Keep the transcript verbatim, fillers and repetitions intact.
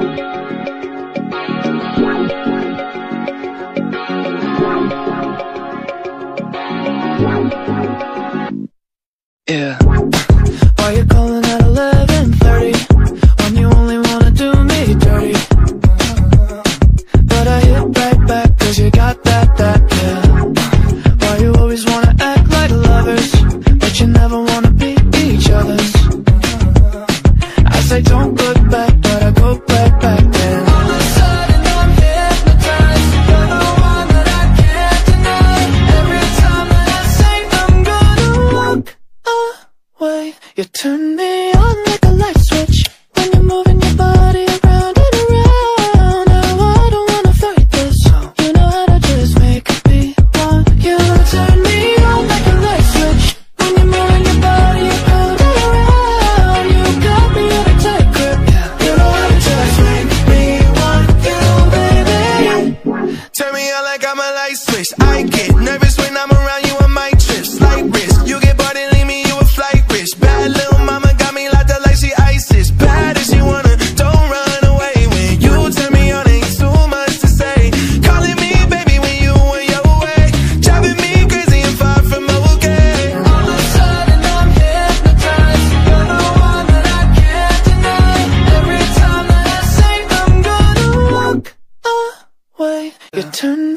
Yeah. Why you calling at eleven thirty when you only wanna do me dirty? But I hit right back cause you got that, that, yeah. Why you always wanna act like lovers but you never wanna be each other's? I say don't look back but I go right back then. All of a sudden I'm hypnotized. You're the one that I can't deny. Every time that I say I'm gonna walk away, you turn me on like a light switch when you're moving your body around and around. Now I don't wanna fight this. You know how to just make me want you. Turn me on like a light switch when you're moving your body around and around. You got me in a tight grip. You know how to just make me want you, baby. Turn me on like I'm a light switch. I get nervous when I'm around you on my trips. Slight risk, you get bored and leave me, you a flight risk. Bad little mama got me locked up like she ISIS. Bad as she wanna, don't run away. When you turn me on, ain't too much to say. Calling me baby when you on your way. Driving me crazy and far from okay. All of a sudden I'm hypnotized. You're the one that I can't deny. Every time that I say I'm gonna walk away, you turn